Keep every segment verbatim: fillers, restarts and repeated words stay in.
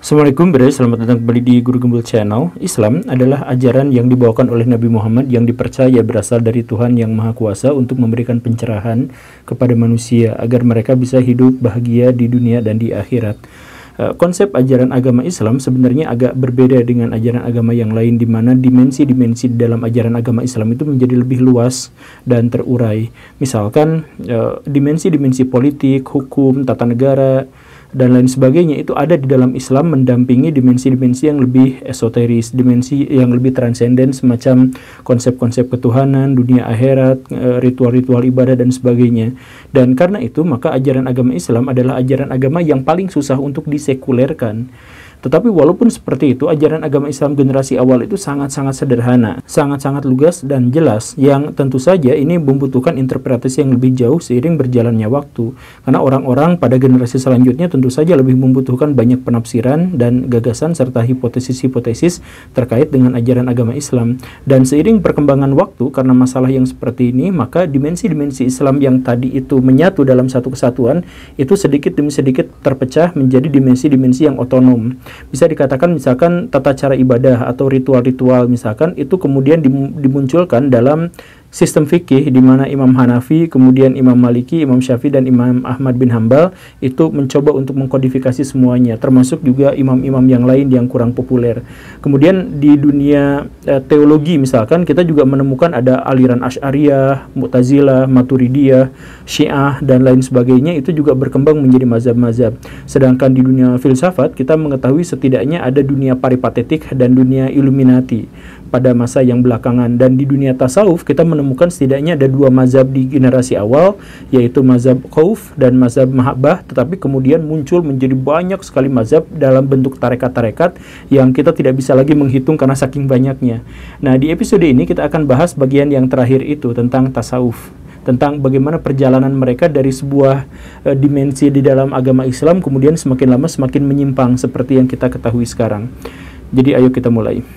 Assalamualaikum bro, selamat datang kembali di Guru Gembul Channel. Islam adalah ajaran yang dibawakan oleh Nabi Muhammad yang dipercaya berasal dari Tuhan Yang Maha Kuasa untuk memberikan pencerahan kepada manusia agar mereka bisa hidup bahagia di dunia dan di akhirat. Konsep ajaran agama Islam sebenarnya agak berbeda dengan ajaran agama yang lain, di mana dimensi-dimensi dalam ajaran agama Islam itu menjadi lebih luas dan terurai. Misalkan dimensi-dimensi politik, hukum, tata negara, dan lain sebagainya itu ada di dalam Islam mendampingi dimensi-dimensi yang lebih esoteris, dimensi yang lebih transenden semacam konsep-konsep ketuhanan, dunia akhirat, ritual-ritual ibadah dan sebagainya. Dan karena itu maka ajaran agama Islam adalah ajaran agama yang paling susah untuk disekulerkan. Tetapi walaupun seperti itu, ajaran agama Islam generasi awal itu sangat-sangat sederhana, sangat-sangat lugas dan jelas, yang tentu saja ini membutuhkan interpretasi yang lebih jauh seiring berjalannya waktu. Karena orang-orang pada generasi selanjutnya tentu saja lebih membutuhkan banyak penafsiran dan gagasan serta hipotesis-hipotesis terkait dengan ajaran agama Islam. Dan seiring perkembangan waktu, karena masalah yang seperti ini, maka dimensi-dimensi Islam yang tadi itu menyatu dalam satu kesatuan, itu sedikit demi sedikit terpecah menjadi dimensi-dimensi yang otonom. Bisa dikatakan misalkan tata cara ibadah atau ritual-ritual misalkan itu kemudian dimunculkan dalam sistem fikih di mana Imam Hanafi, kemudian Imam Maliki, Imam Syafi'i dan Imam Ahmad bin Hambal itu mencoba untuk mengkodifikasi semuanya, termasuk juga imam-imam yang lain yang kurang populer. Kemudian di dunia eh, teologi misalkan kita juga menemukan ada aliran Asy'ariyah, Mu'tazilah, Maturidiyah, Syiah dan lain sebagainya, itu juga berkembang menjadi mazhab-mazhab. Sedangkan di dunia filsafat kita mengetahui setidaknya ada dunia peripatetik dan dunia Illuminati pada masa yang belakangan, dan di dunia tasawuf kita menemukan setidaknya ada dua mazhab di generasi awal, yaitu mazhab Khauf dan mazhab Mahabbah, tetapi kemudian muncul menjadi banyak sekali mazhab dalam bentuk tarekat-tarekat yang kita tidak bisa lagi menghitung karena saking banyaknya. Nah, di episode ini kita akan bahas bagian yang terakhir itu tentang tasawuf, tentang bagaimana perjalanan mereka dari sebuah e, dimensi di dalam agama Islam kemudian semakin lama semakin menyimpang seperti yang kita ketahui sekarang. Jadi ayo kita mulai.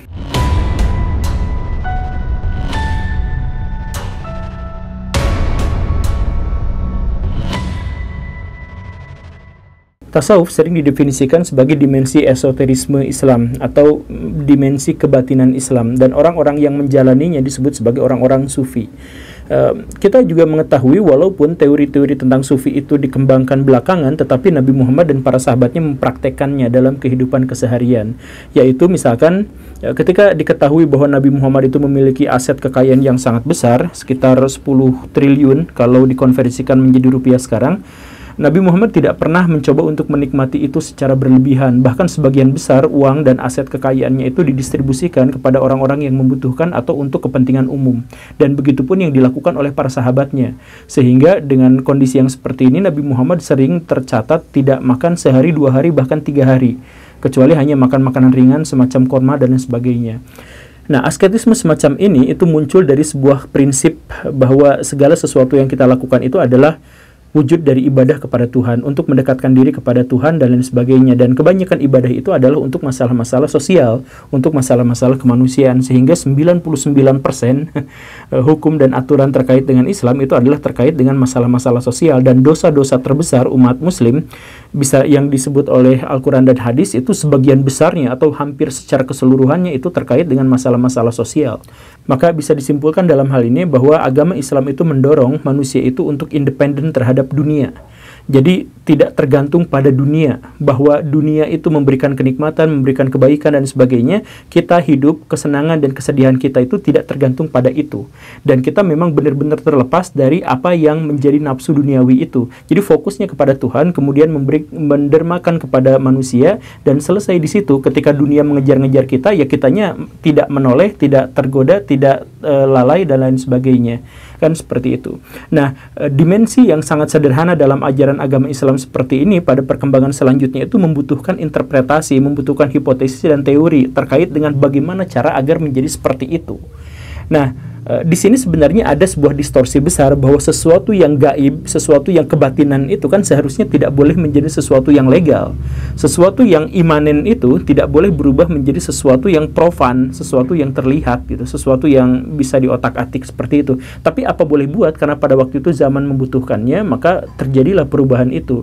Tasawuf sering didefinisikan sebagai dimensi esoterisme Islam atau dimensi kebatinan Islam, dan orang-orang yang menjalaninya disebut sebagai orang-orang sufi. Uh, kita juga mengetahui walaupun teori-teori tentang sufi itu dikembangkan belakangan, tetapi Nabi Muhammad dan para sahabatnya mempraktekannya dalam kehidupan keseharian. Yaitu misalkan uh, ketika diketahui bahwa Nabi Muhammad itu memiliki aset kekayaan yang sangat besar, sekitar sepuluh triliun kalau dikonversikan menjadi rupiah sekarang, Nabi Muhammad tidak pernah mencoba untuk menikmati itu secara berlebihan. Bahkan sebagian besar uang dan aset kekayaannya itu didistribusikan kepada orang-orang yang membutuhkan atau untuk kepentingan umum. Dan begitu pun yang dilakukan oleh para sahabatnya. Sehingga dengan kondisi yang seperti ini, Nabi Muhammad sering tercatat tidak makan sehari, dua hari, bahkan tiga hari. Kecuali hanya makan makanan ringan semacam korma dan lain sebagainya. Nah, asketisme semacam ini itu muncul dari sebuah prinsip bahwa segala sesuatu yang kita lakukan itu adalah wujud dari ibadah kepada Tuhan, untuk mendekatkan diri kepada Tuhan dan lain sebagainya. Dan kebanyakan ibadah itu adalah untuk masalah-masalah sosial, untuk masalah-masalah kemanusiaan, sehingga sembilan puluh sembilan persen hukum dan aturan terkait dengan Islam itu adalah terkait dengan masalah-masalah sosial. Dan dosa-dosa terbesar umat muslim bisa yang disebut oleh Al-Quran dan hadis itu sebagian besarnya atau hampir secara keseluruhannya itu terkait dengan masalah-masalah sosial. Maka bisa disimpulkan dalam hal ini bahwa agama Islam itu mendorong manusia itu untuk independen terhadap dunia. Jadi tidak tergantung pada dunia, bahwa dunia itu memberikan kenikmatan, memberikan kebaikan dan sebagainya. Kita hidup, kesenangan dan kesedihan kita itu tidak tergantung pada itu. Dan kita memang benar-benar terlepas dari apa yang menjadi nafsu duniawi itu. Jadi fokusnya kepada Tuhan, kemudian memberi, mendermakan kepada manusia, dan selesai di situ. Ketika dunia mengejar-ngejar kita, ya kitanya tidak menoleh, tidak tergoda, tidak e, lalai dan lain sebagainya. Kan seperti itu. Nah, e, dimensi yang sangat sederhana dalam ajaran agama Islam seperti ini pada perkembangan selanjutnya itu membutuhkan interpretasi, membutuhkan hipotesis dan teori terkait dengan bagaimana cara agar menjadi seperti itu. Nah, e, di sini sebenarnya ada sebuah distorsi besar bahwa sesuatu yang gaib, sesuatu yang kebatinan itu kan seharusnya tidak boleh menjadi sesuatu yang legal. Sesuatu yang imanen itu tidak boleh berubah menjadi sesuatu yang profan, sesuatu yang terlihat gitu, sesuatu yang bisa diotak-atik seperti itu. Tapi apa boleh buat, karena pada waktu itu zaman membutuhkannya, maka terjadilah perubahan itu.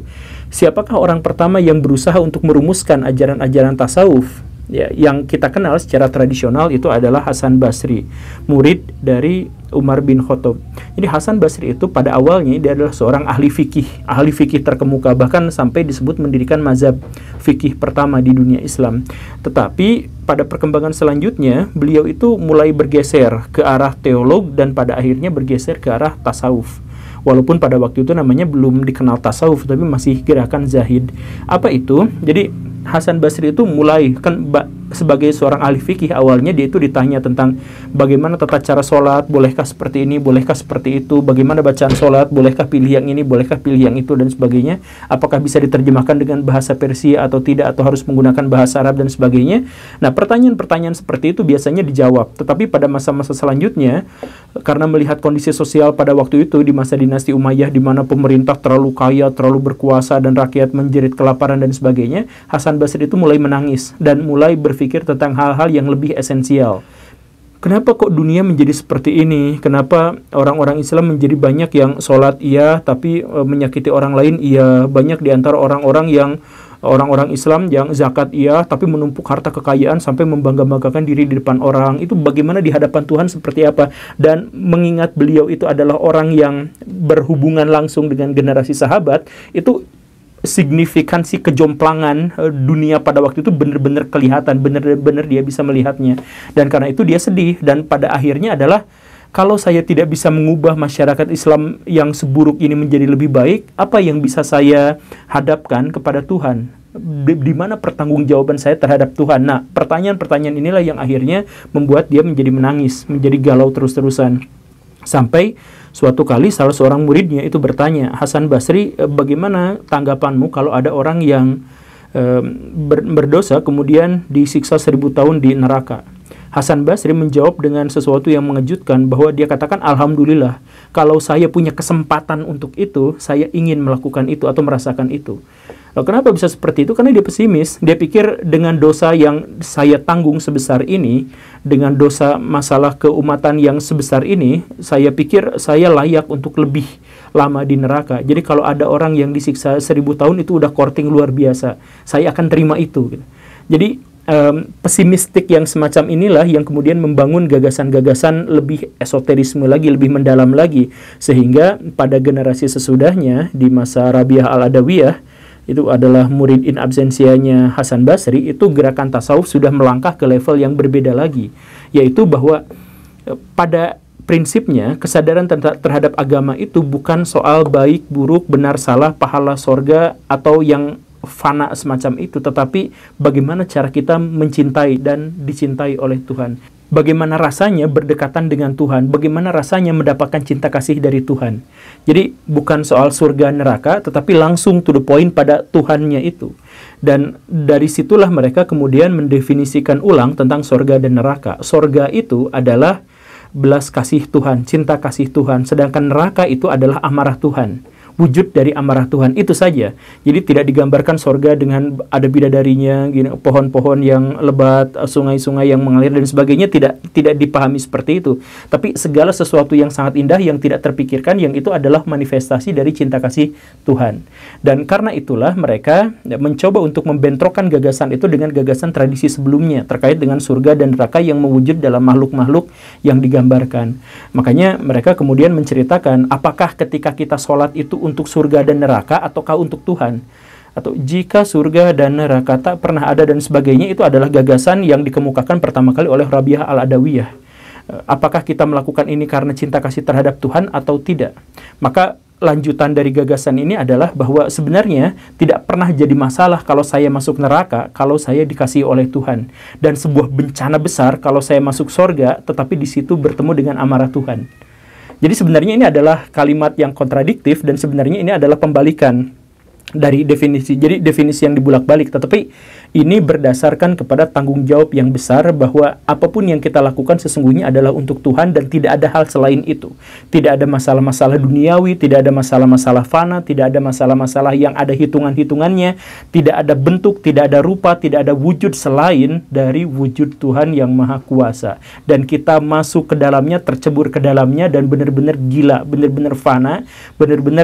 Siapakah orang pertama yang berusaha untuk merumuskan ajaran-ajaran tasawuf? Ya, yang kita kenal secara tradisional itu adalah Hasan Basri, murid dari Umar bin Khattab. Jadi Hasan Basri itu pada awalnya dia adalah seorang ahli fikih, ahli fikih terkemuka, bahkan sampai disebut mendirikan mazhab fikih pertama di dunia Islam. Tetapi pada perkembangan selanjutnya, beliau itu mulai bergeser ke arah teolog dan pada akhirnya bergeser ke arah tasawuf. Walaupun pada waktu itu namanya belum dikenal tasawuf, tapi masih gerakan zahid. Apa itu? Jadi Hasan Basri itu mulai, kan sebagai seorang ahli fikih awalnya dia itu ditanya tentang bagaimana tata cara sholat, bolehkah seperti ini, bolehkah seperti itu, bagaimana bacaan sholat, bolehkah pilih yang ini, bolehkah pilih yang itu, dan sebagainya, apakah bisa diterjemahkan dengan bahasa Persia atau tidak, atau harus menggunakan bahasa Arab dan sebagainya. Nah, pertanyaan-pertanyaan seperti itu biasanya dijawab, tetapi pada masa-masa selanjutnya, karena melihat kondisi sosial pada waktu itu di masa dinasti Umayyah, di mana pemerintah terlalu kaya, terlalu berkuasa, dan rakyat menjerit kelaparan dan sebagainya, Hasan Basri itu mulai menangis dan mulai berpikir tentang hal-hal yang lebih esensial. Kenapa kok dunia menjadi seperti ini? Kenapa orang-orang Islam menjadi banyak yang sholat iya, tapi e, menyakiti orang lain iya? Banyak di antara orang-orang yang orang-orang Islam yang zakat iya, tapi menumpuk harta kekayaan sampai membangga-banggakan diri di depan orang. Itu bagaimana di hadapan Tuhan seperti apa? Dan mengingat beliau itu adalah orang yang berhubungan langsung dengan generasi sahabat, itu signifikansi kejomplangan uh, dunia pada waktu itu benar-benar kelihatan, benar-benar dia bisa melihatnya. Dan karena itu dia sedih, dan pada akhirnya adalah, kalau saya tidak bisa mengubah masyarakat Islam yang seburuk ini menjadi lebih baik, apa yang bisa saya hadapkan kepada Tuhan? Di, di mana pertanggungjawaban saya terhadap Tuhan? Nah, pertanyaan-pertanyaan inilah yang akhirnya membuat dia menjadi menangis, menjadi galau terus-terusan. Sampai suatu kali salah seorang muridnya itu bertanya, Hasan Basri, bagaimana tanggapanmu kalau ada orang yang e, ber, berdosa kemudian disiksa seribu tahun di neraka? Hasan Basri menjawab dengan sesuatu yang mengejutkan, bahwa dia katakan, alhamdulillah, kalau saya punya kesempatan untuk itu, saya ingin melakukan itu atau merasakan itu. Loh, kenapa bisa seperti itu? Karena dia pesimis. Dia pikir dengan dosa yang saya tanggung sebesar ini, dengan dosa masalah keumatan yang sebesar ini, saya pikir saya layak untuk lebih lama di neraka. Jadi kalau ada orang yang disiksa seribu tahun, itu udah korting luar biasa. Saya akan terima itu. Jadi um, pesimistik yang semacam inilah yang kemudian membangun gagasan-gagasan lebih esoterisme lagi, lebih mendalam lagi. Sehingga pada generasi sesudahnya, di masa Rabi'ah al-Adawiyah, itu adalah murid in absensianya Hasan Basri, itu gerakan tasawuf sudah melangkah ke level yang berbeda lagi, yaitu bahwa e, pada prinsipnya kesadaran terhadap agama itu bukan soal baik, buruk, benar, salah, pahala, sorga, atau yang fana semacam itu, tetapi bagaimana cara kita mencintai dan dicintai oleh Tuhan. Bagaimana rasanya berdekatan dengan Tuhan, bagaimana rasanya mendapatkan cinta kasih dari Tuhan. Jadi bukan soal surga neraka, tetapi langsung to the point pada Tuhannya itu. Dan dari situlah mereka kemudian mendefinisikan ulang tentang surga dan neraka. Surga itu adalah belas kasih Tuhan, cinta kasih Tuhan, sedangkan neraka itu adalah amarah Tuhan. Wujud dari amarah Tuhan, itu saja. Jadi tidak digambarkan sorga dengan ada bidadarinya, gini, pohon-pohon yang lebat, sungai-sungai yang mengalir dan sebagainya, tidak tidak dipahami seperti itu. Tapi segala sesuatu yang sangat indah yang tidak terpikirkan, yang itu adalah manifestasi dari cinta kasih Tuhan. Dan karena itulah mereka mencoba untuk membentrokkan gagasan itu dengan gagasan tradisi sebelumnya terkait dengan surga dan neraka yang mewujud dalam makhluk-makhluk yang digambarkan. Makanya mereka kemudian menceritakan, apakah ketika kita sholat itu untuk surga dan neraka ataukah untuk Tuhan? Atau jika surga dan neraka tak pernah ada dan sebagainya, itu adalah gagasan yang dikemukakan pertama kali oleh Rabi'ah al-Adawiyah. Apakah kita melakukan ini karena cinta kasih terhadap Tuhan atau tidak? Maka lanjutan dari gagasan ini adalah bahwa sebenarnya tidak pernah jadi masalah kalau saya masuk neraka, kalau saya dikasihi oleh Tuhan. Dan sebuah bencana besar kalau saya masuk surga, tetapi di situ bertemu dengan amarah Tuhan. Jadi sebenarnya ini adalah kalimat yang kontradiktif, dan sebenarnya ini adalah pembalikan dari definisi. Jadi definisi yang dibulak-balik, tetapi ini berdasarkan kepada tanggung jawab yang besar bahwa apapun yang kita lakukan sesungguhnya adalah untuk Tuhan dan tidak ada hal selain itu. Tidak ada masalah-masalah duniawi, tidak ada masalah-masalah fana, tidak ada masalah-masalah yang ada hitungan-hitungannya, tidak ada bentuk, tidak ada rupa, tidak ada wujud selain dari wujud Tuhan yang Maha Kuasa. Dan kita masuk ke dalamnya, tercebur ke dalamnya, dan benar-benar gila, benar-benar fana, benar-benar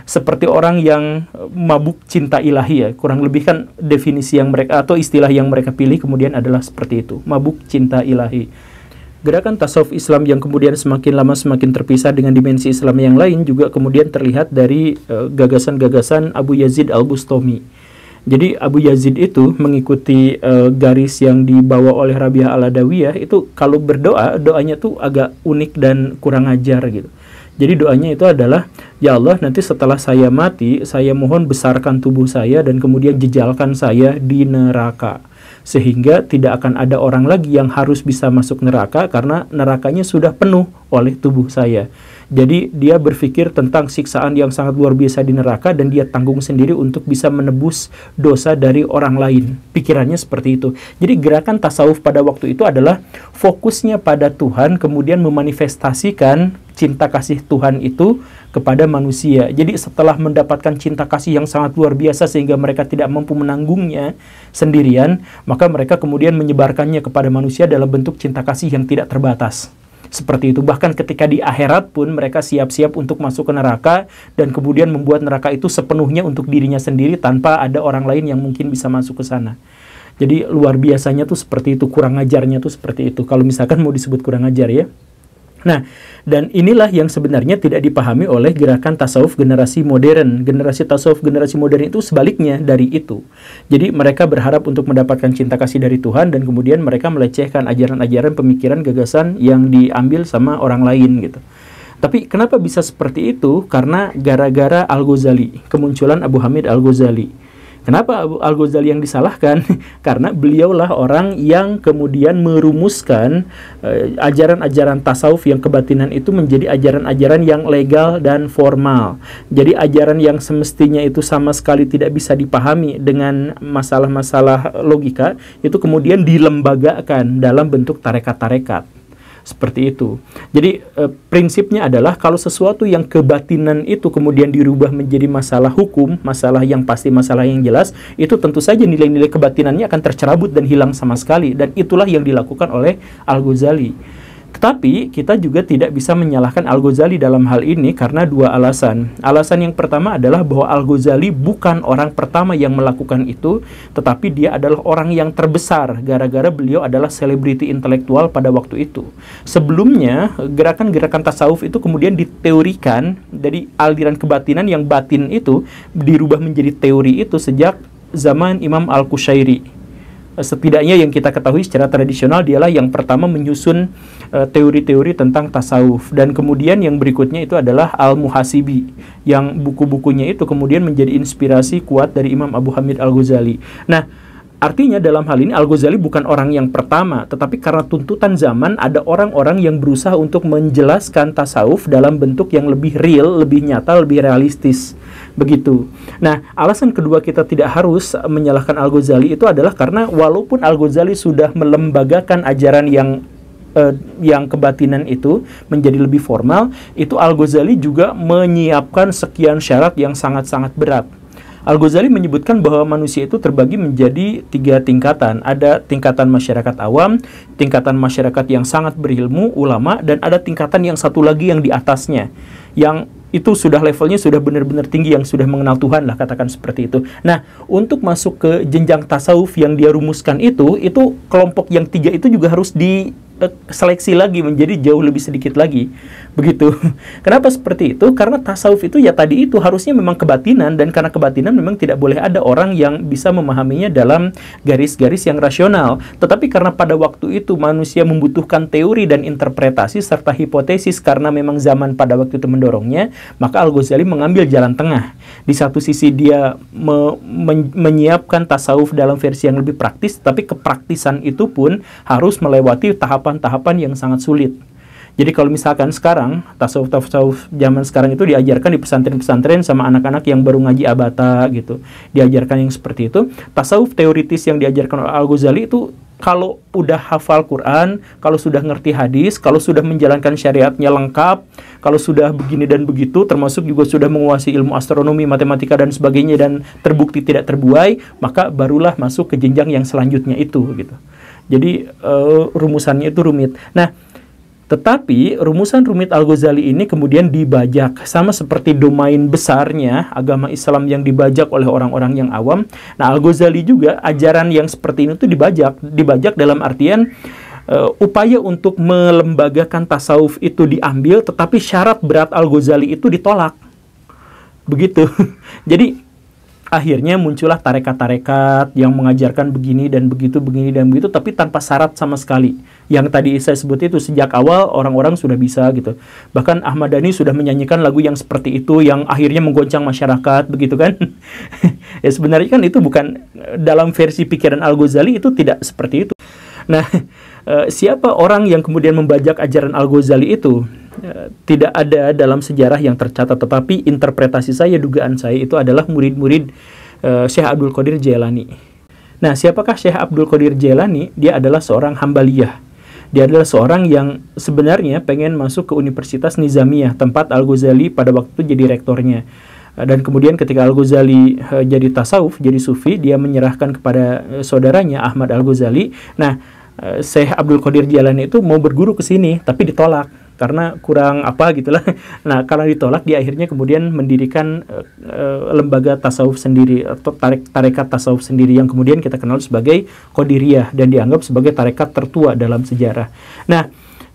seperti orang yang mabuk cinta ilahi ya, kurang lebih kan definisi yang mereka atau istilah yang mereka pilih kemudian adalah seperti itu, mabuk cinta ilahi. Gerakan tasawuf Islam yang kemudian semakin lama semakin terpisah dengan dimensi Islam yang lain juga kemudian terlihat dari uh, gagasan-gagasan Abu Yazid Al-Bustami. Jadi Abu Yazid itu mengikuti uh, garis yang dibawa oleh Rabi'ah Al-Adawiyah, itu kalau berdoa, doanya tuh agak unik dan kurang ajar gitu. Jadi doanya itu adalah, ya Allah, nanti setelah saya mati, saya mohon besarkan tubuh saya dan kemudian jejalkan saya di neraka. Sehingga tidak akan ada orang lagi yang harus bisa masuk neraka karena nerakanya sudah penuh oleh tubuh saya. Jadi dia berpikir tentang siksaan yang sangat luar biasa di neraka dan dia tanggung sendiri untuk bisa menebus dosa dari orang lain. Pikirannya seperti itu. Jadi gerakan tasawuf pada waktu itu adalah fokusnya pada Tuhan, kemudian memanifestasikan cinta kasih Tuhan itu kepada manusia. Jadi setelah mendapatkan cinta kasih yang sangat luar biasa sehingga mereka tidak mampu menanggungnya sendirian, maka mereka kemudian menyebarkannya kepada manusia dalam bentuk cinta kasih yang tidak terbatas. Seperti itu, bahkan ketika di akhirat pun mereka siap-siap untuk masuk ke neraka dan kemudian membuat neraka itu sepenuhnya untuk dirinya sendiri tanpa ada orang lain yang mungkin bisa masuk ke sana. Jadi luar biasanya tuh seperti itu, kurang ajarnya tuh seperti itu, kalau misalkan mau disebut kurang ajar ya. Nah, dan inilah yang sebenarnya tidak dipahami oleh gerakan tasawuf generasi modern. Generasi tasawuf generasi modern itu sebaliknya dari itu. Jadi mereka berharap untuk mendapatkan cinta kasih dari Tuhan dan kemudian mereka melecehkan ajaran-ajaran, pemikiran, gagasan yang diambil sama orang lain gitu. Tapi kenapa bisa seperti itu? Karena gara-gara Al-Ghazali, kemunculan Abu Hamid Al-Ghazali. Kenapa Al-Ghazali yang disalahkan? Karena beliaulah orang yang kemudian merumuskan ajaran-ajaran uh, tasawuf yang kebatinan itu menjadi ajaran-ajaran yang legal dan formal. Jadi ajaran yang semestinya itu sama sekali tidak bisa dipahami dengan masalah-masalah logika, itu kemudian dilembagakan dalam bentuk tarekat-tarekat. Seperti itu. Jadi e, prinsipnya adalah kalau sesuatu yang kebatinan itu kemudian dirubah menjadi masalah hukum, masalah yang pasti, masalah yang jelas, itu tentu saja nilai-nilai kebatinannya akan tercerabut dan hilang sama sekali. Dan itulah yang dilakukan oleh Al-Ghazali. Tetapi kita juga tidak bisa menyalahkan Al-Ghazali dalam hal ini karena dua alasan. Alasan yang pertama adalah bahwa Al-Ghazali bukan orang pertama yang melakukan itu, tetapi dia adalah orang yang terbesar gara-gara beliau adalah selebriti intelektual pada waktu itu. Sebelumnya, gerakan-gerakan tasawuf itu kemudian diteorikan dari aliran kebatinan yang batin itu dirubah menjadi teori itu sejak zaman Imam Al-Qushairi. Setidaknya yang kita ketahui secara tradisional dialah yang pertama menyusun uh, teori-teori tentang tasawuf. Dan kemudian yang berikutnya itu adalah Al-Muhasibi, yang buku-bukunya itu kemudian menjadi inspirasi kuat dari Imam Abu Hamid Al-Ghazali. Nah, artinya dalam hal ini Al-Ghazali bukan orang yang pertama, tetapi karena tuntutan zaman ada orang-orang yang berusaha untuk menjelaskan tasawuf dalam bentuk yang lebih real, lebih nyata, lebih realistis. Begitu. Nah, alasan kedua kita tidak harus menyalahkan Al-Ghazali itu adalah karena walaupun Al-Ghazali sudah melembagakan ajaran yang eh, yang kebatinan itu menjadi lebih formal, itu Al-Ghazali juga menyiapkan sekian syarat yang sangat-sangat berat. Al-Ghazali menyebutkan bahwa manusia itu terbagi menjadi tiga tingkatan. Ada tingkatan masyarakat awam, tingkatan masyarakat yang sangat berilmu, ulama, dan ada tingkatan yang satu lagi yang di atasnya, yang itu sudah levelnya sudah benar-benar tinggi, yang sudah mengenal Tuhan lah, katakan seperti itu. Nah, untuk masuk ke jenjang tasawuf yang dia rumuskan itu, itu kelompok yang tiga itu juga harus di seleksi lagi menjadi jauh lebih sedikit lagi. Begitu. Kenapa seperti itu? Karena tasawuf itu ya tadi itu harusnya memang kebatinan, dan karena kebatinan memang tidak boleh ada orang yang bisa memahaminya dalam garis-garis yang rasional. Tetapi karena pada waktu itu manusia membutuhkan teori dan interpretasi serta hipotesis karena memang zaman pada waktu itu mendorongnya, maka Al-Ghazali mengambil jalan tengah. Di satu sisi dia me men menyiapkan tasawuf dalam versi yang lebih praktis, tapi kepraktisan itu pun harus melewati tahap tahapan yang sangat sulit. Jadi kalau misalkan sekarang tasawuf-tasawuf zaman sekarang itu diajarkan di pesantren-pesantren sama anak-anak yang baru ngaji abata gitu, diajarkan yang seperti itu. Tasawuf teoritis yang diajarkan oleh Al-Ghazali itu kalau udah hafal Quran, kalau sudah ngerti hadis, kalau sudah menjalankan syariatnya lengkap, kalau sudah begini dan begitu, termasuk juga sudah menguasai ilmu astronomi, matematika dan sebagainya dan terbukti tidak terbuai, maka barulah masuk ke jenjang yang selanjutnya itu gitu. Jadi uh, rumusannya itu rumit. Nah, Tetapi rumusan rumit Al-Ghazali ini kemudian dibajak, sama seperti domain besarnya agama Islam yang dibajak oleh orang-orang yang awam. Nah, Al-Ghazali juga ajaran yang seperti ini tuh dibajak, dibajak dalam artian uh, upaya untuk melembagakan tasawuf itu diambil, tetapi syarat berat Al-Ghazali itu ditolak. Begitu. Jadi akhirnya muncullah tarekat-tarekat yang mengajarkan begini dan begitu, begini dan begitu, tapi tanpa syarat sama sekali. Yang tadi saya sebut itu sejak awal orang-orang sudah bisa gitu. Bahkan Ahmad Dhani sudah menyanyikan lagu yang seperti itu, yang akhirnya menggoncang masyarakat, begitu kan? Ya sebenarnya kan itu bukan, dalam versi pikiran Al-Ghazali itu tidak seperti itu. Nah, siapa orang yang kemudian membajak ajaran Al-Ghazali itu? Tidak ada dalam sejarah yang tercatat, tetapi interpretasi saya, dugaan saya itu adalah murid-murid uh, Syekh Abdul Qadir Jailani. Nah, siapakah Syekh Abdul Qadir Jailani? Dia adalah seorang Hambaliyah. Dia adalah seorang yang sebenarnya pengen masuk ke Universitas Nizamiyah, tempat Al-Ghazali pada waktu itu jadi rektornya. Dan kemudian ketika Al-Ghazali uh, jadi tasawuf, jadi sufi, dia menyerahkan kepada uh, saudaranya Ahmad Al-Ghazali. Nah, uh, Syekh Abdul Qadir Jailani itu mau berguru ke sini, tapi ditolak karena kurang apa gitulah. Nah, karena ditolak, dia akhirnya kemudian mendirikan uh, uh, lembaga tasawuf sendiri, atau tarek, tarekat tasawuf sendiri yang kemudian kita kenal sebagai Qadiriyah dan dianggap sebagai tarekat tertua dalam sejarah. Nah,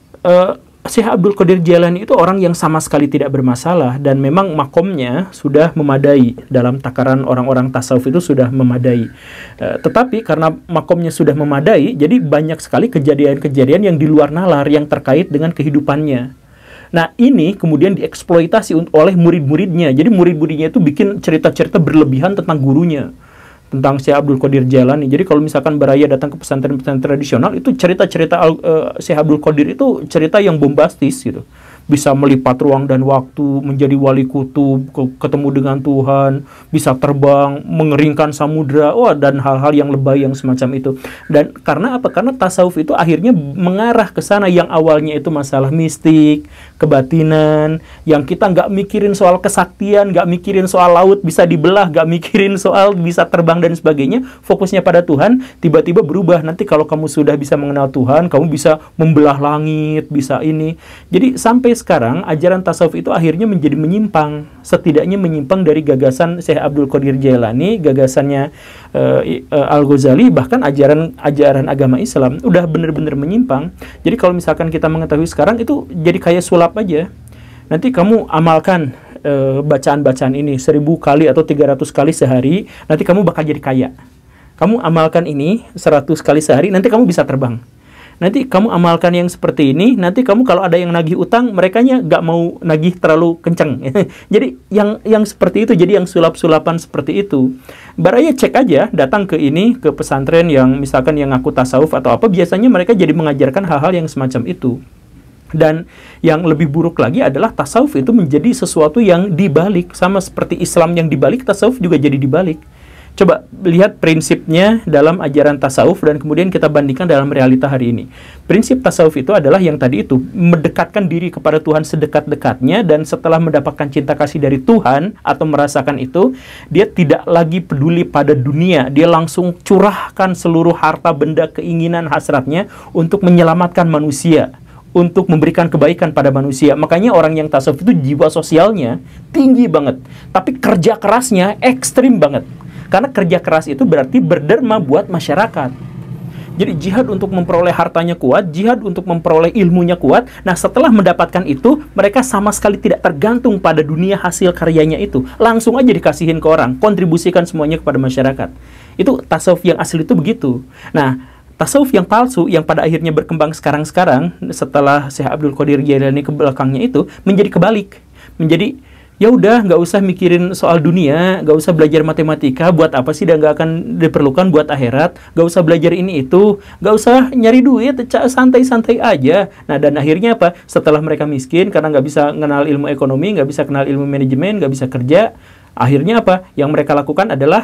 uh, Syekh Abdul Qadir Jailani itu orang yang sama sekali tidak bermasalah, dan memang makomnya sudah memadai, dalam takaran orang-orang tasawuf itu sudah memadai. Uh, tetapi karena makomnya sudah memadai, jadi banyak sekali kejadian-kejadian yang di luar nalar yang terkait dengan kehidupannya. Nah, ini kemudian dieksploitasi oleh murid-muridnya. Jadi murid-muridnya itu bikin cerita-cerita berlebihan tentang gurunya, tentang Syekh Abdul Qadir Jailani. Jadi kalau misalkan Baraya datang ke pesantren-pesantren tradisional, itu cerita-cerita uh, Syekh Abdul Qadir itu cerita yang bombastis gitu. Bisa melipat ruang dan waktu, menjadi wali kutub, ketemu dengan Tuhan, bisa terbang, mengeringkan samudra, wah, dan hal-hal yang lebay yang semacam itu. Dan karena apa? Karena tasawuf itu akhirnya mengarah ke sana, yang awalnya itu masalah mistik, kebatinan, yang kita nggak mikirin soal kesaktian, nggak mikirin soal laut bisa dibelah, nggak mikirin soal bisa terbang dan sebagainya, fokusnya pada Tuhan, tiba-tiba berubah. Nanti kalau kamu sudah bisa mengenal Tuhan, kamu bisa membelah langit, bisa ini. Jadi sampai sekarang ajaran tasawuf itu akhirnya menjadi menyimpang, setidaknya menyimpang dari gagasan Syekh Abdul Qadir Jailani, gagasannya uh, uh, Al-Ghazali, bahkan ajaran ajaran agama Islam udah benar-benar menyimpang. Jadi kalau misalkan kita mengetahui sekarang, itu jadi kayak sulap aja. Nanti kamu amalkan uh, bacaan-bacaan ini seribu kali atau tiga ratus kali sehari, nanti kamu bakal jadi kaya. Kamu amalkan ini seratus kali sehari, nanti kamu bisa terbang. Nanti kamu amalkan yang seperti ini, nanti kamu kalau ada yang nagih utang, merekanya nggak mau nagih terlalu kenceng. Jadi yang yang seperti itu, jadi yang sulap-sulapan seperti itu. Baraya cek aja, datang ke ini, ke pesantren yang misalkan yang ngaku tasawuf atau apa, biasanya mereka jadi mengajarkan hal-hal yang semacam itu. Dan yang lebih buruk lagi adalah tasawuf itu menjadi sesuatu yang dibalik, sama seperti Islam yang dibalik, tasawuf juga jadi dibalik. Coba lihat prinsipnya dalam ajaran tasawuf dan kemudian kita bandingkan dalam realita hari ini. Prinsip tasawuf itu adalah yang tadi itu, mendekatkan diri kepada Tuhan sedekat-dekatnya, dan setelah mendapatkan cinta kasih dari Tuhan atau merasakan itu, dia tidak lagi peduli pada dunia, dia langsung curahkan seluruh harta benda keinginan hasratnya untuk menyelamatkan manusia, untuk memberikan kebaikan pada manusia. Makanya orang yang tasawuf itu jiwa sosialnya tinggi banget, tapi kerja kerasnya ekstrim banget. Karena kerja keras itu berarti berderma buat masyarakat. Jadi jihad untuk memperoleh hartanya kuat, jihad untuk memperoleh ilmunya kuat. Nah, setelah mendapatkan itu, mereka sama sekali tidak tergantung pada dunia hasil karyanya itu. Langsung aja dikasihin ke orang, kontribusikan semuanya kepada masyarakat. Itu tasawuf yang asli itu begitu. Nah, tasawuf yang palsu, yang pada akhirnya berkembang sekarang-sekarang, setelah Syekh Abdul Qadir Jailani ke belakangnya itu, menjadi kebalik. Menjadi, ya udah, nggak usah mikirin soal dunia, nggak usah belajar matematika, buat apa sih, dan nggak akan diperlukan buat akhirat, nggak usah belajar ini itu, nggak usah nyari duit, santai-santai aja. Nah, dan akhirnya apa? Setelah mereka miskin, karena nggak bisa kenal ilmu ekonomi, nggak bisa kenal ilmu manajemen, nggak bisa kerja, akhirnya apa? Yang mereka lakukan adalah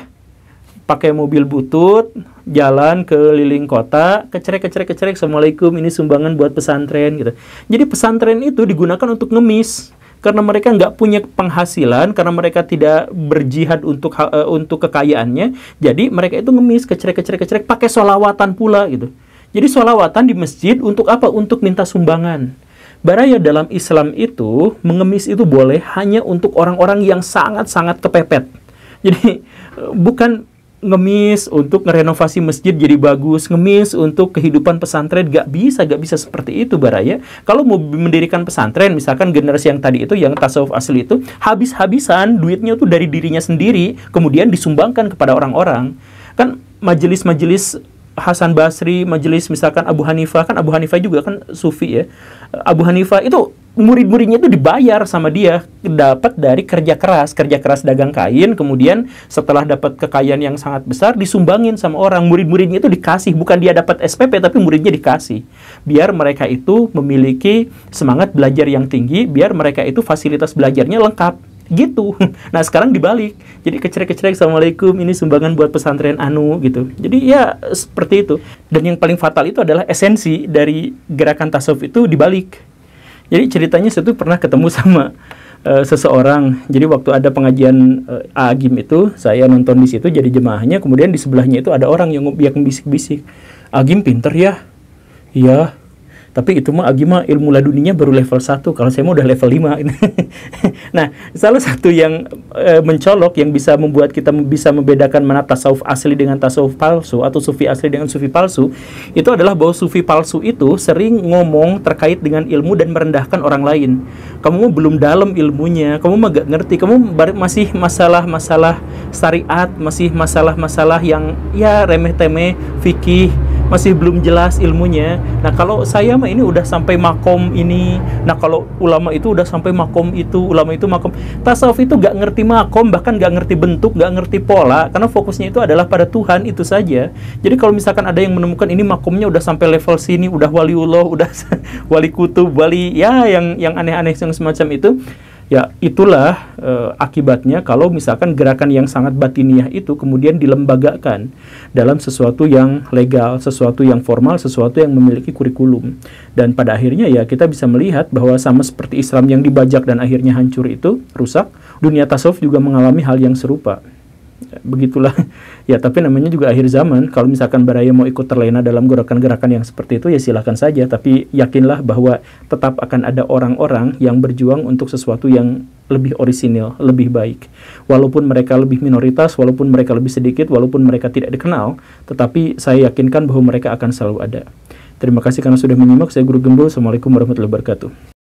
pakai mobil butut, jalan keliling kota, kecerek-kecerek-kecerek, Assalamualaikum, ini sumbangan buat pesantren, gitu. Jadi pesantren itu digunakan untuk ngemis. Karena mereka nggak punya penghasilan, karena mereka tidak berjihad untuk uh, untuk kekayaannya, jadi mereka itu ngemis, kecerek-kecerek-kecerek, pakai sholawatan pula gitu. Jadi sholawatan di masjid untuk apa? Untuk minta sumbangan. Baraya, dalam Islam itu mengemis itu boleh hanya untuk orang-orang yang sangat-sangat kepepet. Jadi bukan ngemis untuk ngerenovasi masjid jadi bagus, ngemis untuk kehidupan pesantren, gak bisa, gak bisa seperti itu Baraya. Kalau mau mendirikan pesantren, misalkan generasi yang tadi itu, yang tasawuf asli itu, habis-habisan duitnya tuh dari dirinya sendiri, kemudian disumbangkan kepada orang-orang. Kan majelis-majelis Hasan Basri, majelis misalkan Abu Hanifah, kan Abu Hanifah juga kan sufi ya. Abu Hanifah itu murid-muridnya itu dibayar sama dia, dapat dari kerja keras, kerja keras dagang kain, kemudian setelah dapat kekayaan yang sangat besar, disumbangin sama orang. Murid-muridnya itu dikasih, bukan dia dapat S P P, tapi muridnya dikasih. Biar mereka itu memiliki semangat belajar yang tinggi, biar mereka itu fasilitas belajarnya lengkap. Gitu. Nah sekarang dibalik, jadi kecerek-kecerek, assalamualaikum, ini sumbangan buat pesantren anu gitu. Jadi ya seperti itu. Dan yang paling fatal itu adalah esensi dari gerakan tasawuf itu dibalik. Jadi ceritanya saya tuh pernah ketemu sama uh, seseorang. Jadi waktu ada pengajian uh, Agim itu, saya nonton di situ jadi jemaahnya. Kemudian di sebelahnya itu ada orang yang yang bisik-bisik, Agim pinter ya. Iya. Tapi itu mah Agim mah ilmu laduninya baru level satu, kalau saya mah udah level lima. Nah, salah satu yang e, mencolok yang bisa membuat kita bisa membedakan mana tasawuf asli dengan tasawuf palsu atau sufi asli dengan sufi palsu, itu adalah bahwa sufi palsu itu sering ngomong terkait dengan ilmu dan merendahkan orang lain. Kamu belum dalam ilmunya, kamu mah gak ngerti, kamu masih masalah-masalah syariat, masih masalah-masalah yang ya remeh-temeh, fikih, masih belum jelas ilmunya. Nah kalau saya mah ini udah sampai makom ini, nah kalau ulama itu udah sampai makom itu, ulama itu makom. Tasawuf itu gak ngerti makom, bahkan gak ngerti bentuk, gak ngerti pola, karena fokusnya itu adalah pada Tuhan itu saja. Jadi kalau misalkan ada yang menemukan ini makomnya udah sampai level sini, udah waliullah, udah wali kutub, wali ya yang yang aneh-aneh yang semacam itu, ya itulah e, akibatnya kalau misalkan gerakan yang sangat batiniah itu kemudian dilembagakan dalam sesuatu yang legal, sesuatu yang formal, sesuatu yang memiliki kurikulum. Dan pada akhirnya ya kita bisa melihat bahwa sama seperti Islam yang dibajak dan akhirnya hancur itu, rusak, dunia tasawuf juga mengalami hal yang serupa. Begitulah ya, tapi namanya juga akhir zaman. Kalau misalkan Baraya mau ikut terlena dalam gerakan-gerakan yang seperti itu ya silahkan saja, tapi yakinlah bahwa tetap akan ada orang-orang yang berjuang untuk sesuatu yang lebih orisinil, lebih baik. Walaupun mereka lebih minoritas, walaupun mereka lebih sedikit, walaupun mereka tidak dikenal, tetapi saya yakinkan bahwa mereka akan selalu ada. Terima kasih karena sudah menyimak. Saya Guru Gembul. Assalamualaikum warahmatullahi wabarakatuh.